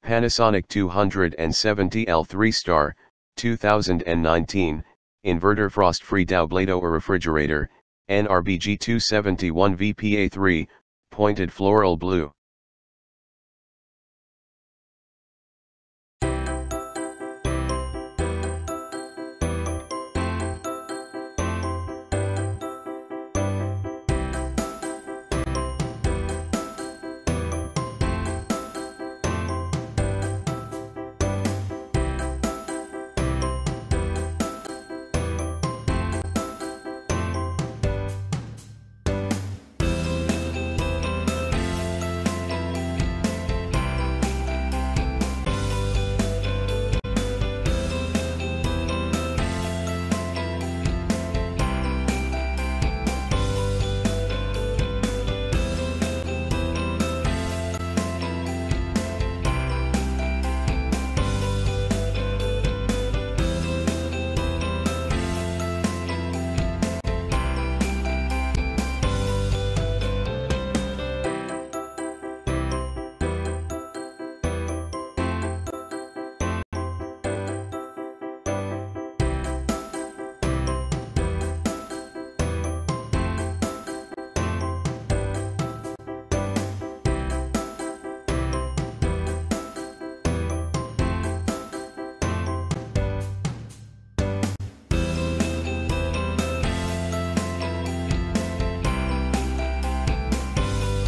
Panasonic 270L 3-star, 2019, Inverter FrostFree DoubleDoor refrigerator, NRBG 271 VPA3, pointed floral blue.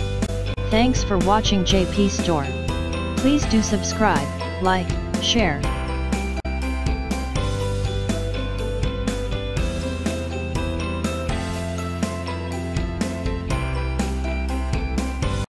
Thanks for watching JP Store. Please do subscribe, like, share,